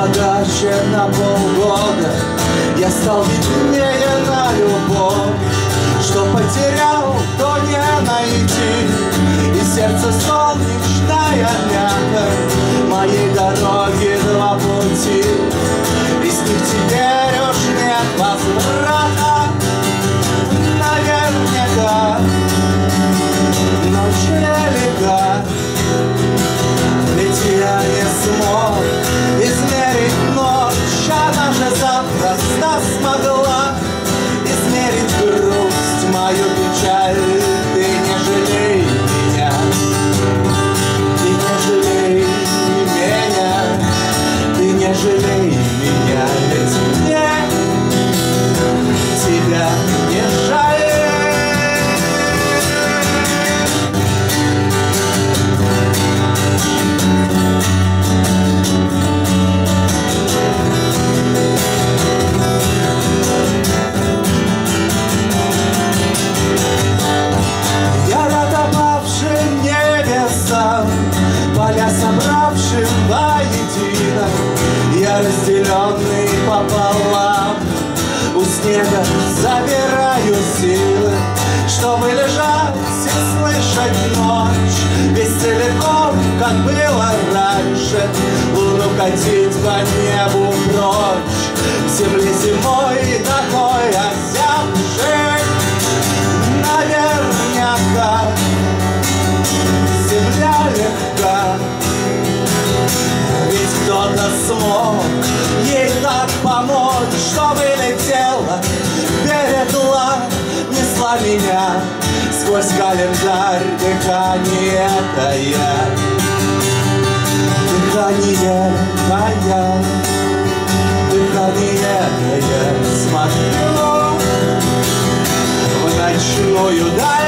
богаче на полгода, я стал беднее на любовь. Что потерял, то не найти, и сердце солнечная мята. Моей дороги два пути, из них теперь уж нет возврата. Наверняка ночь велика, ведь я не смог измерить ночь, она же запросто смогла измерить грусть, мою печаль. Ты не жалей меня, ты не жалей меня, ты не жалей меня, ведь мне тебя не жаль. Поля собравшим воедино, я разделенный пополам, у снега забираю силы, чтобы лежать и слышать ночь, весь целиком, как было раньше, луну катить по небу прочь, земли зимой такой озябший. Наверняка земля легка, ведь кто-то смог ей так помочь, чтобы летела, берегла, несла меня сквозь календарь. Дыхание тая, дыхание тая, дыхание тая. Смотрю в ночную даль.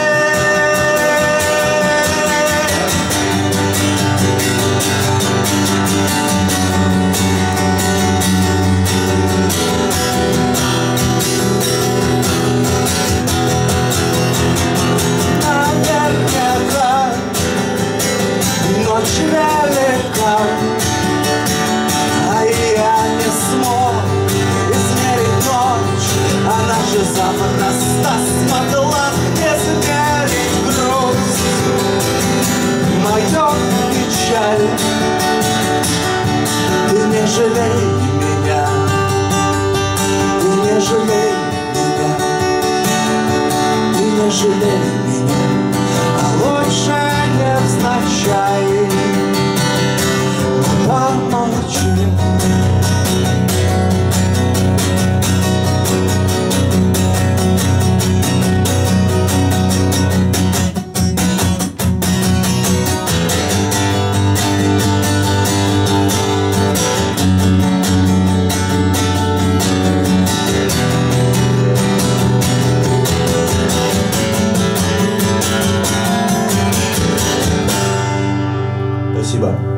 Ночь велика, а я не смог измерить ночь, она же запросто смогла измерить грусть, мою печаль. Ты не жалей меня, ты не жалей меня, ты не жалей меня, а лучше невзначай помолчи. Спасибо.